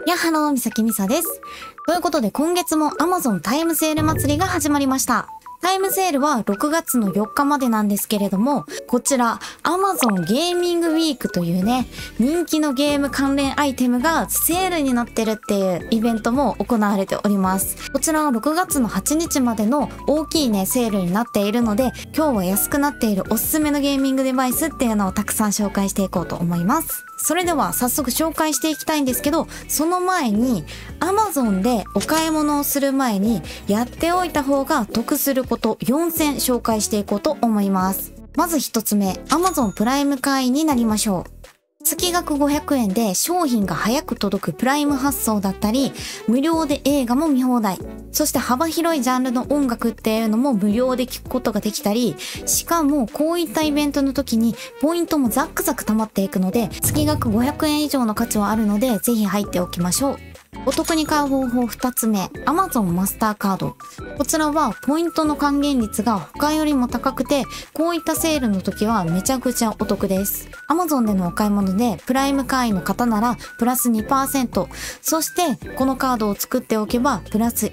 ハロー、みさきみさです。ということで今月も Amazon タイムセール祭りが始まりました。タイムセールは6月の4日までなんですけれども、こちら Amazon ゲーミングウィークというね、人気のゲーム関連アイテムがセールになってるっていうイベントも行われております。こちらは6月の8日までの大きいね、セールになっているので、今日は安くなっているおすすめのゲーミングデバイスっていうのをたくさん紹介していこうと思います。それでは早速紹介していきたいんですけど、その前に Amazon でお買い物をする前にやっておいた方が得すること4選紹介していこうと思います。まず1つ目、Amazon プライム会員になりましょう。月額500円で商品が早く届くプライム発送だったり、無料で映画も見放題。そして幅広いジャンルの音楽っていうのも無料で聞くことができたり、しかもこういったイベントの時にポイントもザックザク溜まっていくので、月額500円以上の価値はあるので、ぜひ入っておきましょう。お得に買う方法2つ目、Amazon マスターカード。こちらはポイントの還元率が他よりも高くて、こういったセールの時はめちゃくちゃお得です。Amazon でのお買い物でプライム会員の方ならプラス 2%、そしてこのカードを作っておけばプラス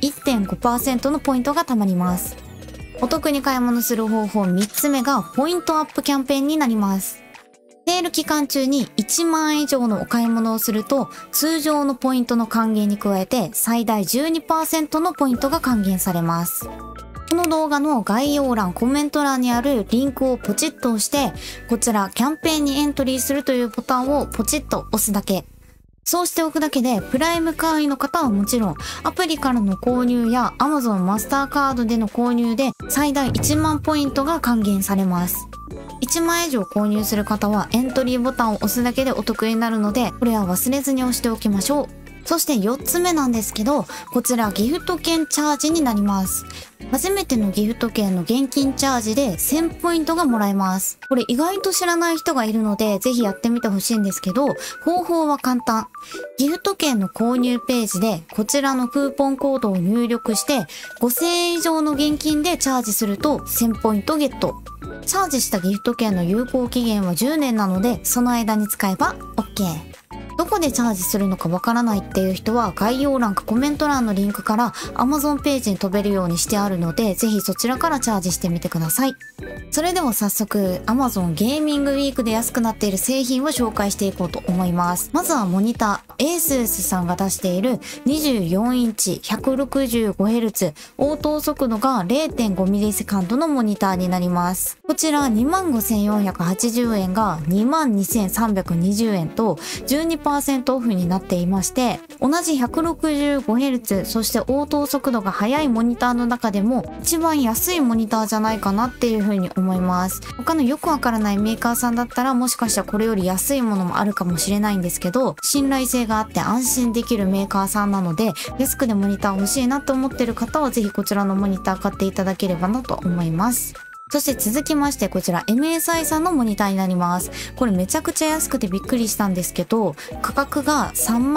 1.5% のポイントが貯まります。お得に買い物する方法3つ目がポイントアップキャンペーンになります。セール期間中に1万円以上のお買い物をすると、通常のポイントの還元に加えて最大 12% のポイントが還元されます。この動画の概要欄、コメント欄にあるリンクをポチッと押して、こちらキャンペーンにエントリーするというボタンをポチッと押すだけ。そうしておくだけで、プライム会員の方はもちろん、アプリからの購入や Amazon マスターカードでの購入で最大1万ポイントが還元されます。1万円以上購入する方はエントリーボタンを押すだけでお得になるので、これは忘れずに押しておきましょう。そして4つ目なんですけど、こちらギフト券チャージになります。初めてのギフト券の現金チャージで1000ポイントがもらえます。これ意外と知らない人がいるので、ぜひやってみてほしいんですけど、方法は簡単。ギフト券の購入ページでこちらのクーポンコードを入力して、5000円以上の現金でチャージすると1000ポイントゲット。チャージしたギフト券の有効期限は10年なので、その間に使えば OK。どこでチャージするのかわからないっていう人は概要欄かコメント欄のリンクから Amazon ページに飛べるようにしてあるので、ぜひそちらからチャージしてみてください。それでは早速 Amazon ゲーミングウィークで安くなっている製品を紹介していこうと思います。まずはモニター。ASUS さんが出している24インチ 165Hz 応答速度が 0.5ms のモニターになります。こちら 25,480 円が 22,320 円と 12% オフになっていまして、同じ 165Hz そして応答速度が速いモニターの中でも一番安いモニターじゃないかなっていう風に思います。他のよくわからないメーカーさんだったらもしかしたらこれより安いものもあるかもしれないんですけど、信頼性があって安心できるメーカーさんなので、安くでモニター欲しいなと思ってる方はぜひこちらのモニター買っていただければなと思います。そして続きましてこちら MSI さんのモニターになります。これめちゃくちゃ安くてびっくりしたんですけど、価格が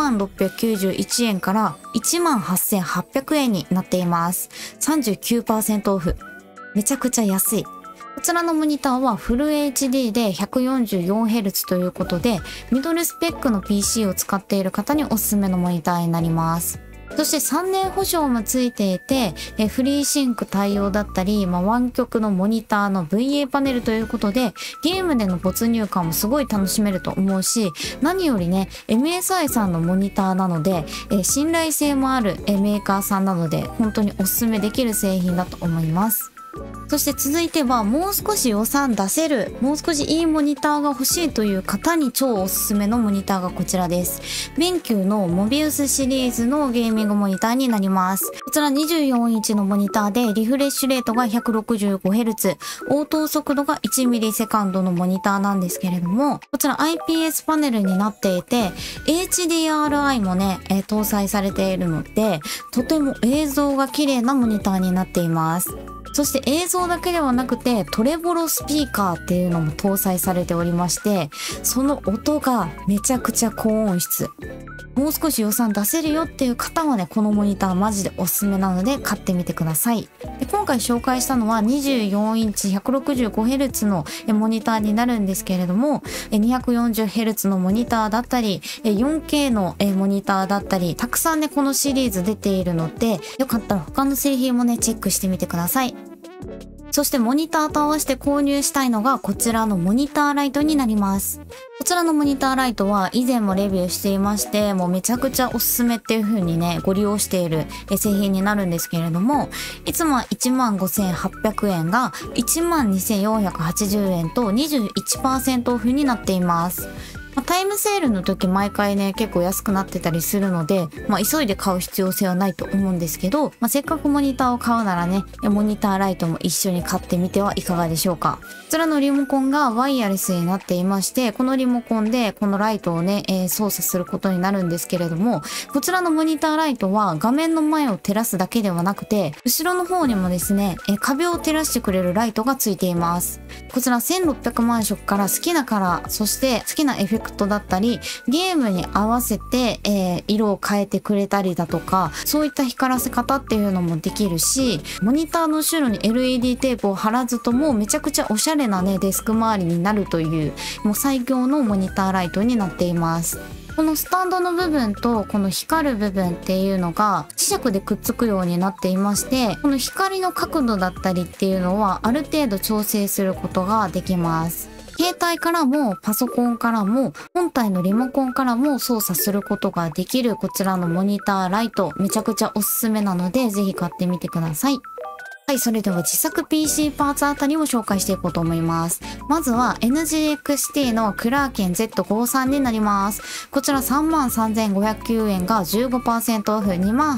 3691 円から 18,800 円になっています。39% オフ。めちゃくちゃ安い。こちらのモニターはフル HD で 144Hz ということで、ミドルスペックの PC を使っている方におすすめのモニターになります。そして3年保証もついていて、フリーシンク対応だったり、湾曲のモニターの VA パネルということで、ゲームでの没入感もすごい楽しめると思うし、何よりね、MSI さんのモニターなので、信頼性もあるメーカーさんなので、本当におすすめできる製品だと思います。そして続いてはもう少し予算出せる、もう少しいいモニターが欲しいという方に超おすすめのモニターがこちらです。BenQのモビウスシリーズのゲーミングモニターになります。こちら24インチのモニターでリフレッシュレートが 165Hz、応答速度が 1ms のモニターなんですけれども、こちら IPS パネルになっていて HDRI もね、搭載されているので、とても映像が綺麗なモニターになっています。そして映像だけではなくてトレボロスピーカーっていうのも搭載されておりまして、その音がめちゃくちゃ高音質。もう少し予算出せるよっていう方はね、このモニターマジでおすすめなので買ってみてください。 で今回紹介したのは24インチ 165Hz のモニターになるんですけれども、240Hz のモニターだったり、4K のモニターだったり、たくさんね、このシリーズ出ているので、よかったら他の製品もね、チェックしてみてください。そしてモニターと合わせて購入したいのがこちらのモニターライトになります。こちらのモニターライトは以前もレビューしていまして、もうめちゃくちゃおすすめっていう風にね、ご利用している製品になるんですけれども、いつもは 15,800 円が 12,480 円と 21% オフになっています。タイムセールの時毎回ね、結構安くなってたりするので、急いで買う必要性はないと思うんですけど、せっかくモニターを買うならね、モニターライトも一緒に買ってみてはいかがでしょうか。こちらのリモコンがワイヤレスになっていまして、このリモコンでこのライトをね、操作することになるんですけれども、こちらのモニターライトは画面の前を照らすだけではなくて、後ろの方にもですね、壁を照らしてくれるライトがついています。こちら1600万色から好きなカラー、そして好きなエフェクトだったり、ゲームに合わせて、色を変えてくれたりだとか、そういった光らせ方っていうのもできるし、モニターの後ろに LED テープを貼らずともめちゃくちゃおしゃれなね、デスク周りになるという、もう最強のモニターライトになっています。このスタンドの部分とこの光る部分っていうのが磁石でくっつくようになっていまして、この光の角度だったりっていうのはある程度調整することができます。携帯からもパソコンからも本体のリモコンからも操作することができるこちらのモニターライト、めちゃくちゃおすすめなのでぜひ買ってみてください。はい、それでは自作 PC パーツあたりを紹介していこうと思います。まずは NGXT のクラーケン Z53 になります。こちら 33,509 円が 15% オフ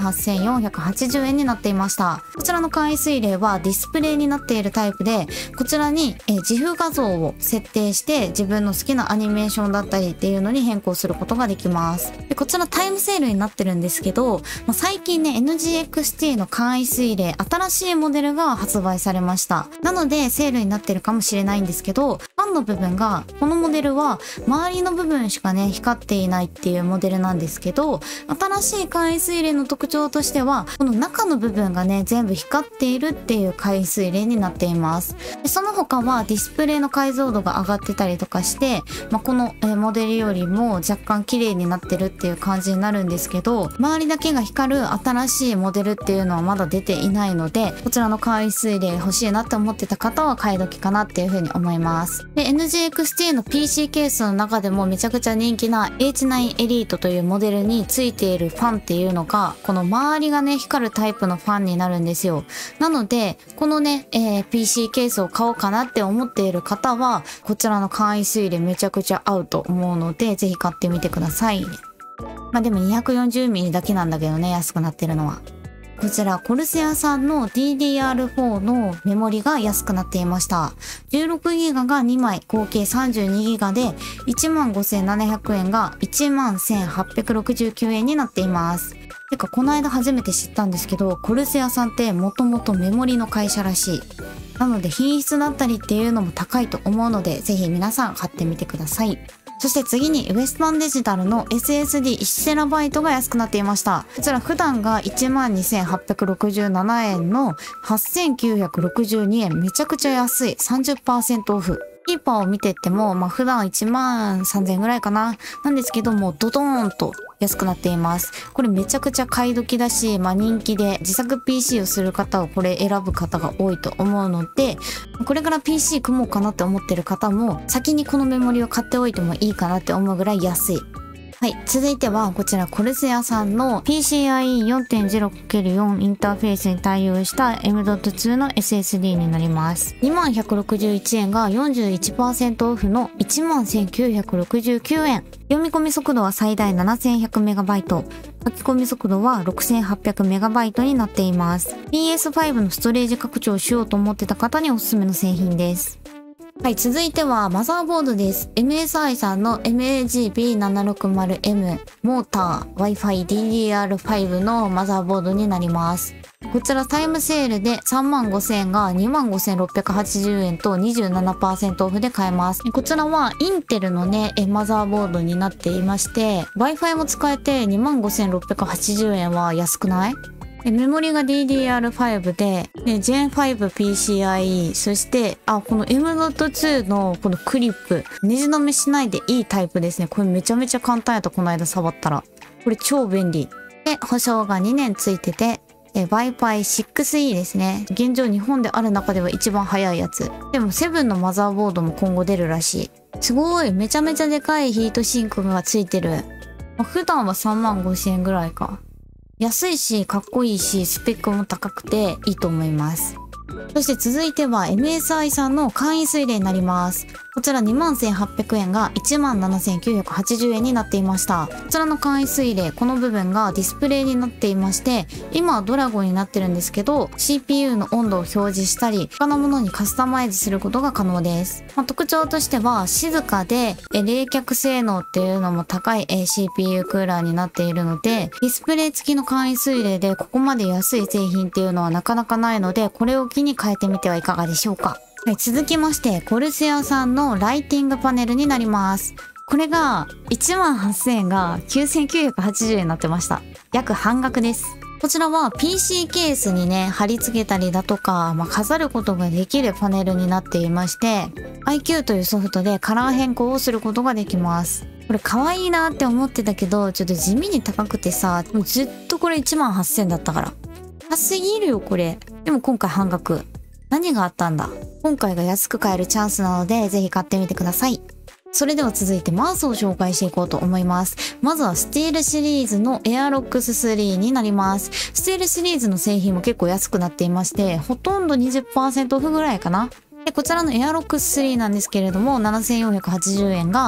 28,480 円になっていました。こちらの簡易水冷はディスプレイになっているタイプで、こちらに自負画像を設定して自分の好きなアニメーションだったりっていうのに変更することができます。でこちらタイムセールになってるんですけど、最近ね NGXT の簡易水冷新しいモデルが発売されました。なのでセールになってるかもしれないんですけど、ファンの部分がこのモデルは周りの部分しかね光っていないっていうモデルなんですけど、新しい簡易水冷の特徴としてはこの中の部分がね全部光っているっていう簡易水冷になっています。でその他はディスプレイの解像度が上がってたりとかして、このモデルよりも若干綺麗になってるっていう感じになるんですけど、周りだけが光る新しいモデルっていうのはまだ出ていないので、こちらの簡易水冷欲しいなって思ってた方は買い時かなっていう風に思います。で NGXT の PC ケースの中でもめちゃくちゃ人気な H9 エリートというモデルについているファンっていうのがこの周りがね光るタイプのファンになるんですよ。なのでこのね、PC ケースを買おうかなって思っている方はこちらの簡易水冷めちゃくちゃ合うと思うのでぜひ買ってみてください。でも 240mm だけなんだけどね、安くなってるのは。こちらコルセアさんの DDR4 のメモリが安くなっていました。16GB が2枚合計 32GB で 15,700 円が 11,869 円になっています。てかこの間初めて知ったんですけど、コルセアさんってもともとメモリの会社らしい。なので品質だったりっていうのも高いと思うのでぜひ皆さん買ってみてください。そして次にウエスタンデジタルの SSD1TB が安くなっていました。こちら普段が 12,867 円の 8,962 円。めちゃくちゃ安い。30% オフ。キーパーを見てっても、普段 13,000 円ぐらいかな。なんですけども、ドドーンと安くなっています。これめちゃくちゃ買い時だし、人気で自作 PC をする方はこれ選ぶ方が多いと思うので、これから PC 組もうかなって思ってる方も、先にこのメモリを買っておいてもいいかなって思うぐらい安い。はい。続いては、こちら、コルセアさんの PCIe 4.0×4 インターフェースに対応した M.2 の SSD になります。2161 円が 41% オフの 11,969 円。読み込み速度は最大 7,100MB。書き込み速度は 6,800MB になっています。PS5 のストレージ拡張をしようと思ってた方におすすめの製品です。はい、続いてはマザーボードです。MSI さんの MAGB760M モーター Wi-Fi DDR5 のマザーボードになります。こちらタイムセールで 35,000 円が 25,680 円と 27% オフで買えます。こちらはインテルのね、マザーボードになっていまして、Wi-Fi も使えて 25,680 円は安くない？ メモリが DDR5 で、Gen5PCIe、そして、この M.2 のこのクリップ、ネジ止めしないでいいタイプですね。これめちゃめちゃ簡単やった、この間触ったら。これ超便利。で、保証が2年ついてて、Wi-Fi 6E ですね。現状日本である中では一番早いやつ。でも7のマザーボードも今後出るらしい。すごい、めちゃめちゃでかいヒートシンクがついてる。普段は35,000円ぐらいか。安いし、かっこいいし、スペックも高くていいと思います。そして続いては MSI さんの会員水例になります。こちら 21,800 円が 17,980 円になっていました。こちらの会員水例、この部分がディスプレイになっていまして、今はドラゴンになってるんですけど、CPU の温度を表示したり、他のものにカスタマイズすることが可能です。特徴としては、静かで冷却性能っていうのも高い CPU クーラーになっているので、ディスプレイ付きの会員水例でここまで安い製品っていうのはなかなかないので、これを機に変えてみてはいかがでしょうか。はい、続きまして、コルセアさんのライティングパネルになります。これが 18,000 円が 9,980 円になってました。約半額です。こちらは PC ケースにね、貼り付けたりだとか、飾ることができるパネルになっていまして、IQ というソフトでカラー変更をすることができます。これ可愛いなって思ってたけど、ちょっと地味に高くてさ、もうずっとこれ 18,000 だったから。高すぎるよ、これ。でも今回半額。何があったんだ？今回が安く買えるチャンスなので、ぜひ買ってみてください。それでは続いてマウスを紹介していこうと思います。まずはスティールシリーズの AirLox3 になります。スティールシリーズの製品も結構安くなっていまして、ほとんど 20% オフぐらいかな。で、こちらの AirLox3 なんですけれども、7,480 円が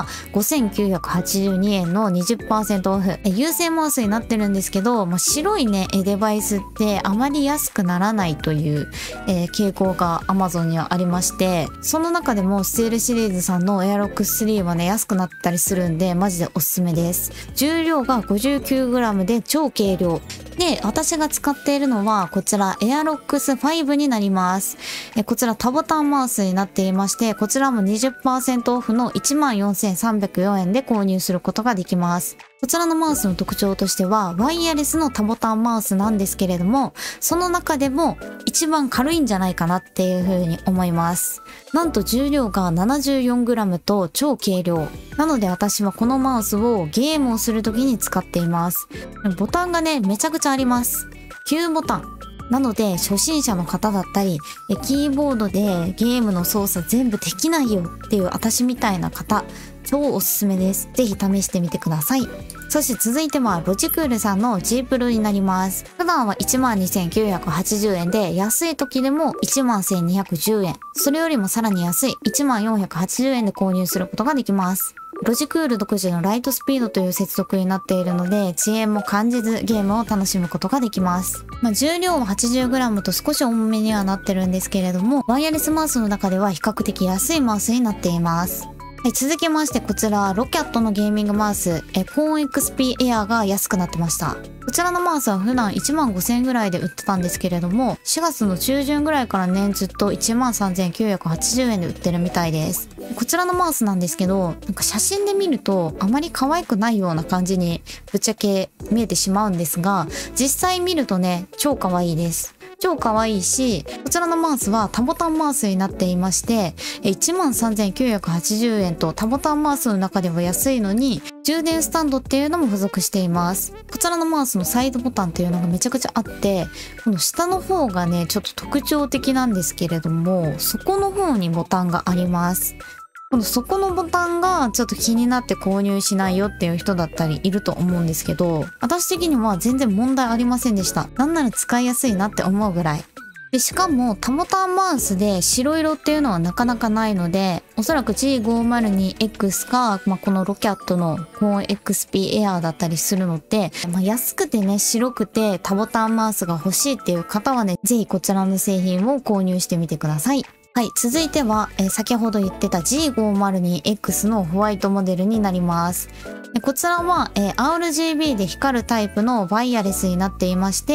5,982 円の 20% オフ。有線マウスになってるんですけど、白いね、デバイスってあまり安くならないという、傾向が Amazon にはありまして、その中でもスティールシリーズさんの AirLox3 はね、安くなったりするんで、マジでおすすめです。重量が 59g で超軽量。で、私が使っているのは、こちら AirLox5 になります。こちら多ボタンマウスになっていまして、こちらも 20% オフの 14,304 円で購入することができます。こちらのマウスの特徴としては、ワイヤレスの多ボタンマウスなんですけれども、その中でも一番軽いんじゃないかなっていう風に思います。なんと重量が 74g と超軽量。なので私はこのマウスをゲームをするときに使っています。ボタンがね、めちゃくちゃあります。9ボタン。なので初心者の方だったり、キーボードでゲームの操作全部できないよっていう私みたいな方、超おすすめです。ぜひ試してみてください。そして続いてはロジクールさんの G プロになります。普段は 12,980 円で、安い時でも 11,210 円。それよりもさらに安い 1480 円で購入することができます。ロジクール独自のライトスピードという接続になっているので、遅延も感じずゲームを楽しむことができます。重量は 80g と少し重めにはなってるんですけれども、ワイヤレスマウスの中では比較的安いマウスになっています。はい、続きましてこちら、ロキャットのゲーミングマウス、コーン XP Air が安くなってました。こちらのマウスは普段 13,000 円ぐらいで売ってたんですけれども、4月の中旬ぐらいからね、ずっと 13,980 円で売ってるみたいです。こちらのマウスなんですけど、なんか写真で見るとあまり可愛くないような感じにぶっちゃけ見えてしまうんですが、実際見るとね、超可愛いです。超可愛いし、こちらのマウスは多ボタンマウスになっていまして、13,980 円と多ボタンマウスの中では安いのに、充電スタンドっていうのも付属しています。こちらのマウスのサイドボタンっていうのがめちゃくちゃあって、この下の方がね、ちょっと特徴的なんですけれども、底の方にボタンがあります。この底のボタンがちょっと気になって購入しないよっていう人だったりいると思うんですけど、私的には全然問題ありませんでした。なんなら使いやすいなって思うぐらい。で、しかも多ボタンマウスで白色っていうのはなかなかないので、おそらく G502X か、このロキャットのコーン XP Air だったりするので、安くてね、白くて多ボタンマウスが欲しいっていう方はね、ぜひこちらの製品を購入してみてください。はい、続いては、先ほど言ってた G502X のホワイトモデルになります。こちらは、RGB で光るタイプのワイヤレスになっていまして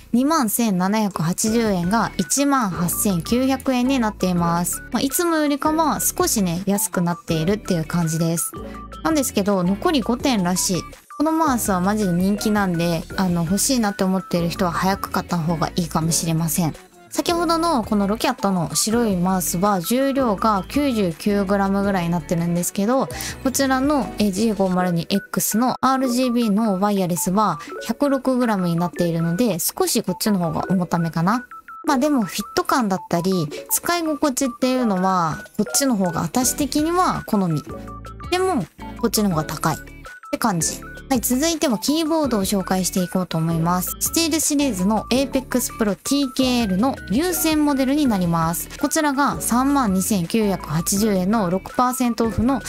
、21,780 円が 18,900 円になっています。いつもよりかは少しね、安くなっているっていう感じです。なんですけど、残り5点らしい。 このマウスはマジで人気なんで、欲しいなって思っている人は早く買った方がいいかもしれません。先ほどのこのロキャットの白いマウスは重量が 99g ぐらいになってるんですけど、こちらの G502X の RGB のワイヤレスは 106g になっているので、少しこっちの方が重ためかな。まあでもフィット感だったり使い心地っていうのはこっちの方が私的には好み。でもこっちの方が高いって感じ。はい、続いてはキーボードを紹介していこうと思います。スティールシリーズの Apex Pro TKL の有線モデルになります。こちらが 32,980 円の 6% オフの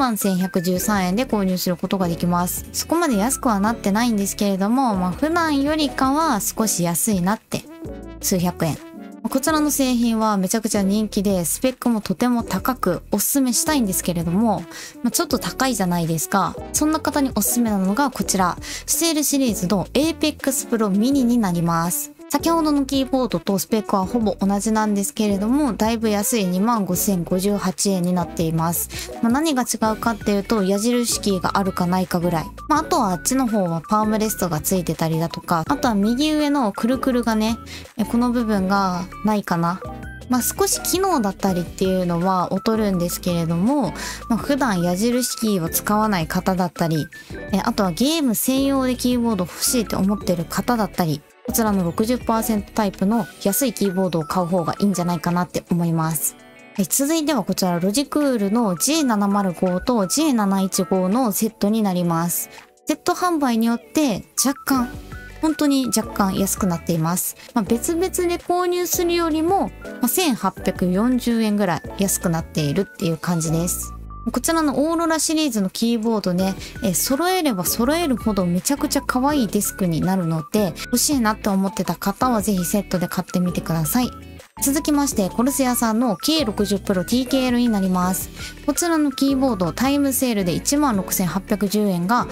31,113 円で購入することができます。そこまで安くはなってないんですけれども、普段よりかは少し安いなって数百円。こちらの製品はめちゃくちゃ人気で、スペックもとても高くおすすめしたいんですけれども、ちょっと高いじゃないですか。そんな方におすすめなのがこちら、スティールシリーズの Apex Pro Mini になります。先ほどのキーボードとスペックはほぼ同じなんですけれども、だいぶ安い 25,058 円になっています。何が違うかっていうと、矢印キーがあるかないかぐらい。あとはあっちの方はパームレストがついてたりだとか、あとは右上のくるくるがね、この部分がないかな。少し機能だったりっていうのは劣るんですけれども、普段矢印キーを使わない方だったり、あとはゲーム専用でキーボード欲しいって思ってる方だったり、こちらの 60% タイプの安いキーボードを買う方がいいんじゃないかなって思います。はい、続いてはこちらロジクールの G705 と G715 のセットになります。セット販売によって本当に若干安くなっています。別々で購入するよりも、1,840 円ぐらい安くなっているっていう感じです。こちらのオーロラシリーズのキーボードね、揃えれば揃えるほどめちゃくちゃ可愛いデスクになるので、欲しいなって思ってた方はぜひセットで買ってみてください。続きまして、コルセアさんの K60 Pro TKL になります。こちらのキーボード、タイムセールで 16,810 円が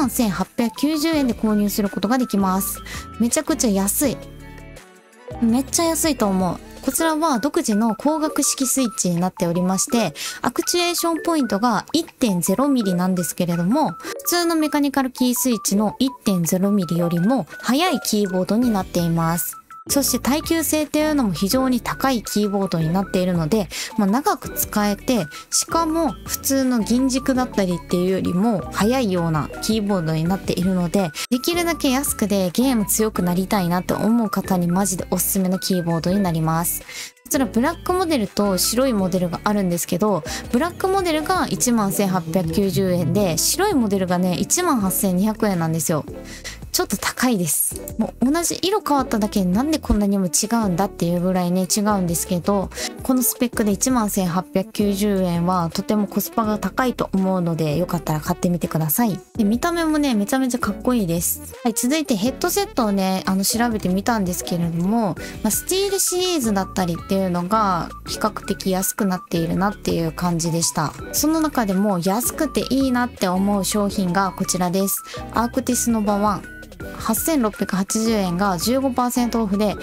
11,890 円で購入することができます。めちゃくちゃ安い。めっちゃ安いと思う。こちらは独自の光学式スイッチになっておりまして、アクチュエーションポイントが 1.0mm なんですけれども、普通のメカニカルキースイッチの 1.0mm よりも速いキーボードになっています。そして耐久性っていうのも非常に高いキーボードになっているので、長く使えて、しかも普通の銀軸だったりっていうよりも速いようなキーボードになっているので、できるだけ安くでゲーム強くなりたいなって思う方にマジでおすすめのキーボードになります。こちらブラックモデルと白いモデルがあるんですけど、ブラックモデルが 11,890 円で、白いモデルがね 18,200 円なんですよ。ちょっと高いです。もう同じ色変わっただけでなんでこんなにも違うんだっていうぐらいね違うんですけど、このスペックで 11,890 円はとてもコスパが高いと思うので、よかったら買ってみてください。で、見た目もねめちゃめちゃかっこいいです。はい、続いてヘッドセットをね調べてみたんですけれども、スティールシリーズだったりっていうのが比較的安くなっているなっていう感じでした。その中でも安くていいなって思う商品がこちらです。アークティスノバ1。8,680 円が 15% オフで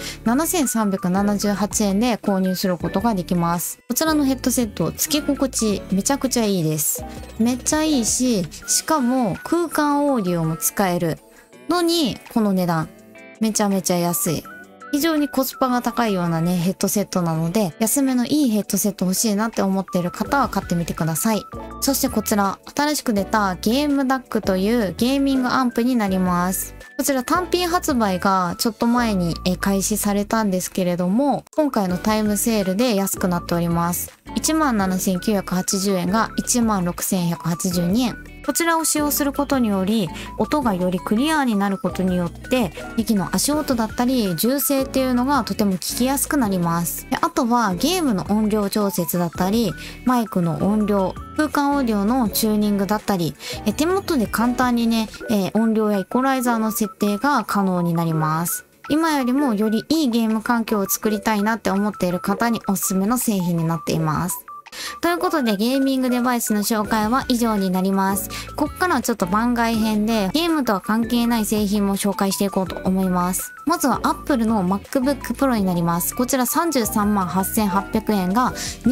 7,378 円で購入することができます。こちらのヘッドセット、つけ心地めちゃくちゃいいです。めっちゃいいし、しかも空間オーディオも使えるのにこの値段。めちゃめちゃ安い。非常にコスパが高いようなね、ヘッドセットなので、安めのいいヘッドセット欲しいなって思っている方は買ってみてください。そしてこちら、新しく出たゲームダックというゲーミングアンプになります。こちら単品発売がちょっと前に開始されたんですけれども、今回のタイムセールで安くなっております。17,980 円が 16,182 円。こちらを使用することにより、音がよりクリアになることによって、敵の足音だったり、銃声っていうのがとても聞きやすくなります。で、あとはゲームの音量調節だったり、マイクの音量、空間オーディオのチューニングだったり、手元で簡単にね、音量やイコライザーの設定が可能になります。今よりもよりいいゲーム環境を作りたいなって思っている方におすすめの製品になっています。 ということでゲーミングデバイスの紹介は以上になります。こっからはちょっと番外編でゲームとは関係ない製品も紹介していこうと思います。まずは Apple の MacBook Pro になります。こちら33万8800円が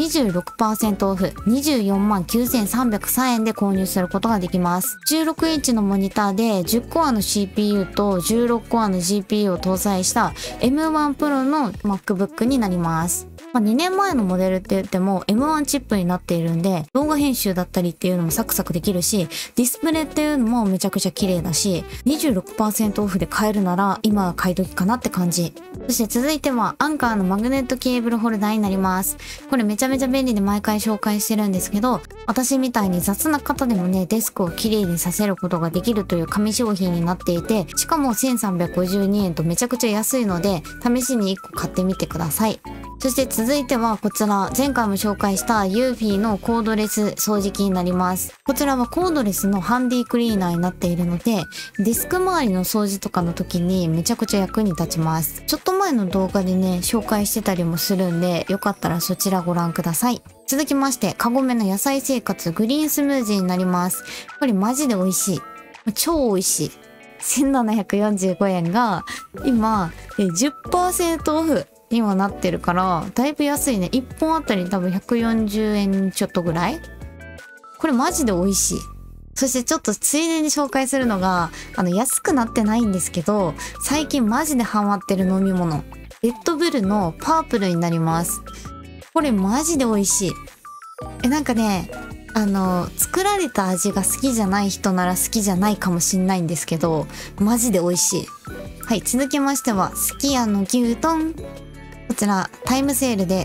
26% オフ、24万9303円で購入することができます。16インチのモニターで10コアの CPU と16コアの GPU を搭載した M1 Pro の MacBook になります。2年前のモデルって言っても M1 チップになっているんで、動画編集だったりっていうのもサクサクできるし、ディスプレイっていうのもめちゃくちゃ綺麗だし、26% オフで買えるなら今は買い時かなって感じ。そして続いてはアンカーのマグネットケーブルホルダーになります。これめちゃめちゃ便利で毎回紹介してるんですけど、私みたいに雑な方でもね、デスクを綺麗にさせることができるという紙商品になっていて、しかも1352円とめちゃくちゃ安いので、試しに1個買ってみてください。そして続いてはこちら、前回も紹介したユーフィーのコードレス掃除機になります。こちらはコードレスのハンディクリーナーになっているので、デスク周りの掃除とかの時にめちゃくちゃ役に立ちます。ちょっと前の動画でね、紹介してたりもするんで、よかったらそちらご覧ください。続きまして、カゴメの野菜生活グリーンスムージーになります。これマジで美味しい。超美味しい。1745円が今 10% オフ。今なってるから、だいぶ安いね。1本あたり多分140円ちょっとぐらい。これマジで美味しい。そしてちょっとついでに紹介するのが、安くなってないんですけど、最近マジでハマってる飲み物。レッドブルのパープルになります。これマジで美味しい。なんかね、作られた味が好きじゃない人なら好きじゃないかもしんないんですけど、マジで美味しい。はい、続きましては、すき家の牛丼。こちら、タイムセールで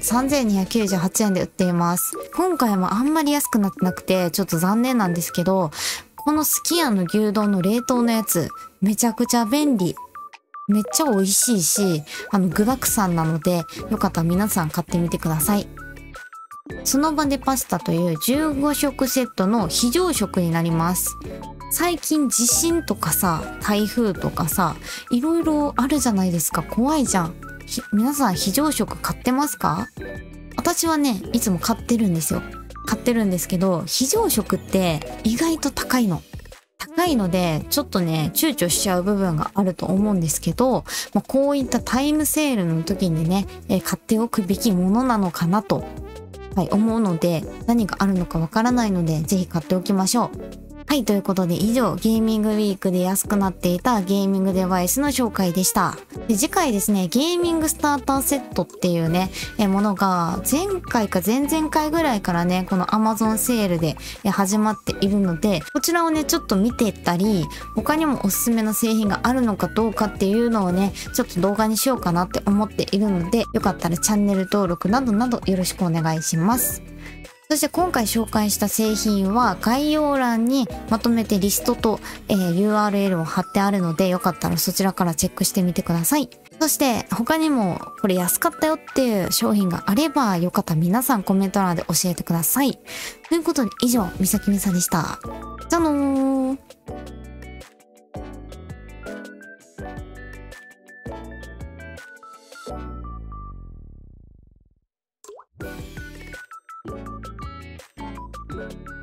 3298円で売っています。今回もあんまり安くなってなくて、ちょっと残念なんですけど、このすき家の牛丼の冷凍のやつ、めちゃくちゃ便利。めっちゃ美味しいし、具沢山なので、よかったら皆さん買ってみてください。その場でパスタという15食セットの非常食になります。最近地震とかさ、台風とかさ、いろいろあるじゃないですか。怖いじゃん。皆さん非常食買ってますか？私はね、いつも買ってるんですよ。買ってるんですけど、非常食って意外と高いの。高いので、ちょっとね、躊躇しちゃう部分があると思うんですけど、こういったタイムセールの時にね、買っておくべきものなのかなと、思うので、何があるのかわからないので、ぜひ買っておきましょう。はい、ということで以上、ゲーミングウィークで安くなっていたゲーミングデバイスの紹介でした。で、次回ですね、ゲーミングスターターセットっていうね、ものが前回か前々回ぐらいからね、この Amazon セールで始まっているので、こちらをね、ちょっと見ていったり、他にもおすすめの製品があるのかどうかっていうのをね、ちょっと動画にしようかなって思っているので、よかったらチャンネル登録などなどよろしくお願いします。そして今回紹介した製品は概要欄にまとめてリストと、URL を貼ってあるので、よかったらそちらからチェックしてみてください。そして他にもこれ安かったよっていう商品があれば、よかったら皆さんコメント欄で教えてください。ということで以上、みさきみさでした。じゃあのー。